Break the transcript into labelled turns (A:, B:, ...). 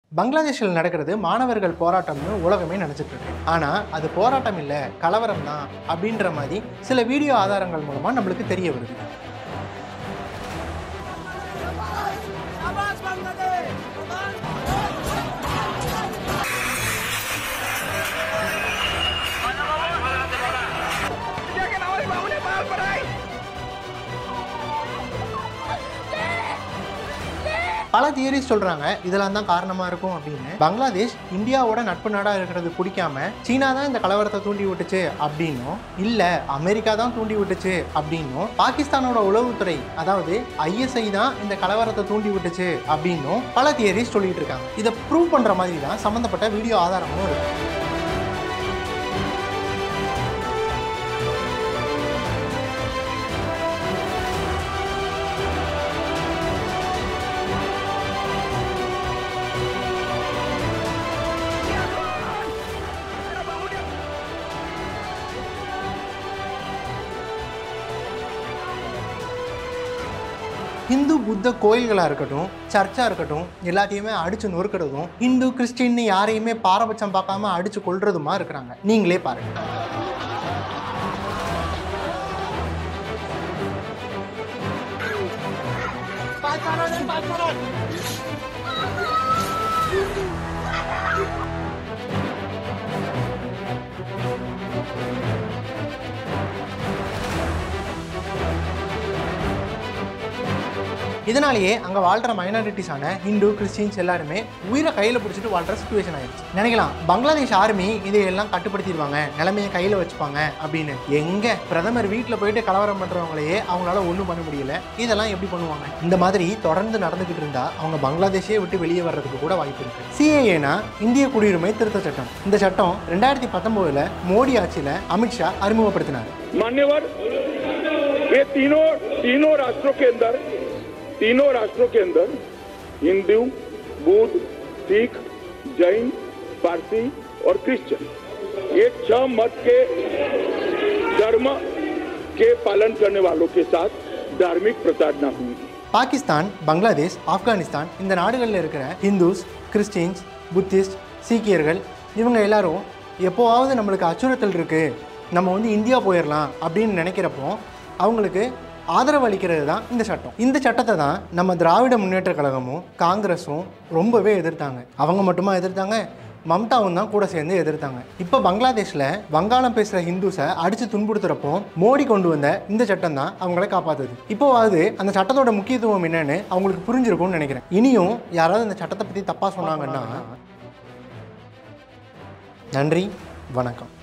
A: பங்களாதேஷில் நடக்கிறது மாணவர்கள் போராட்டம்னு உலகமே நினச்சிட்டு இருக்கு. ஆனால் அது போராட்டம் இல்லை, கலவரம் தான் அப்படின்ற மாதிரி சில வீடியோ ஆதாரங்கள் மூலமாக நம்மளுக்கு தெரிய வருது. பல தியரிஸ் சொல்றாங்க இதெல்லாம் தான் காரணமா இருக்கும் அப்படின்னு. பங்களாதேஷ் இந்தியாவோட நட்பு நாடா இருக்கிறது பிடிக்காம சீனா தான் இந்த கலவரத்தை தூண்டி விட்டுச்சு அப்படின்னும், இல்ல அமெரிக்கா தான் தூண்டி விட்டுச்சு அப்படின்னும், பாகிஸ்தானோட உளவுத்துறை அதாவது ISI தான் இந்த கலவரத்தை தூண்டி விட்டுச்சு அப்படின்னும் பல தியரிஸ் சொல்லிட்டு இருக்காங்க. இதை ப்ரூவ் பண்ற மாதிரி தான் சம்பந்தப்பட்ட வீடியோ ஆதாரமும் இருக்கு. ஹிந்து புத்த கோயில்களாக இருக்கட்டும், சர்ச்சாக இருக்கட்டும், எல்லாத்தையுமே அடித்து நொறுக்கிறதும், ஹிந்து கிறிஸ்டின்னு யாரையுமே பாரபட்சம் பார்க்காம அடித்து கொள்றதுமா இருக்கிறாங்க. நீங்களே பாருங்க. இதனாலேயே அங்கே வாழ்கிற மைனாரிட்டிஸான ஹிந்து கிறிஸ்டின்ஸ் எல்லாருமே உயிரை கையில் பிடிச்சிட்டு வாழ்கிற சிச்சுவேஷன் ஆயிடுச்சு. நினைக்கலாம் பங்களாதேஷ் ஆர்மி இதையெல்லாம் கட்டுப்படுத்திடுவாங்க, நிலைமையை கையில் வச்சுப்பாங்க அப்படின்னு. எங்கே பிரதமர் வீட்டில் போயிட்டு கலவரம் பண்ணுறவங்களையே அவங்களால ஒன்றும் பண்ண முடியல, இதெல்லாம் எப்படி பண்ணுவாங்க? இந்த மாதிரி தொடர்ந்து நடந்துக்கிட்டு இருந்தால் அவங்க பங்களாதேஷே விட்டு வெளியே வர்றதுக்கு கூட வாய்ப்பு இருக்கு. CAA இந்திய குடியுரிமை திருத்த சட்டம். இந்த சட்டம் 2019 மோடி ஆட்சியில் அமித்ஷா அறிமுகப்படுத்தினார்.
B: तीनों राष्ट्रों के अंदर हिंदू, बुद्ध, सिख, जैन, पारसी और क्रिश्चियन, ये 6 मत के धर्म के पालन करने वालों के साथ धार्मिक प्रताड़ना हुई.
A: பாகிஸ்தான், பங்களாதேஷ், ஆப்கானிஸ்தான் இந்த நாடுகளில் இருக்கிற ஹிந்துஸ், கிறிஸ்டின்ஸ், புத்திஸ்ட், சீக்கியர்கள் இவங்க எல்லாரும் எப்போவாவது நம்மளுக்கு அச்சுறுத்தல் இருக்குது, நம்ம இந்தியா போயிடலாம் அப்படின்னு நினைக்கிறப்போ அவங்களுக்கு ஆதரவு அளிக்கிறது தான் இந்த சட்டம். இந்த சட்டத்தை தான் நம்ம திராவிட முன்னேற்ற கழகமும் காங்கிரஸும் ரொம்பவே எதிர்த்தாங்க. அவங்க மட்டுமா எதிர்த்தாங்க, மம்தாவும் தான் கூட சேர்ந்து எதிர்த்தாங்க. இப்போ பங்களாதேஷில் வங்காளம் பேசுகிற ஹிந்துஸை அடித்து துன்புறுத்துறப்போ மோடி கொண்டு வந்த இந்த சட்டம் தான் அவங்கள காப்பாற்றுது. இப்போவாவது அந்த சட்டத்தோட முக்கியத்துவம் என்னன்னு அவங்களுக்கு புரிஞ்சிருக்கும்னு நினைக்கிறேன். இனியும் யாராவது இந்த சட்டத்தை பற்றி தப்பாக சொன்னாங்கன்னா நன்றி, வணக்கம்.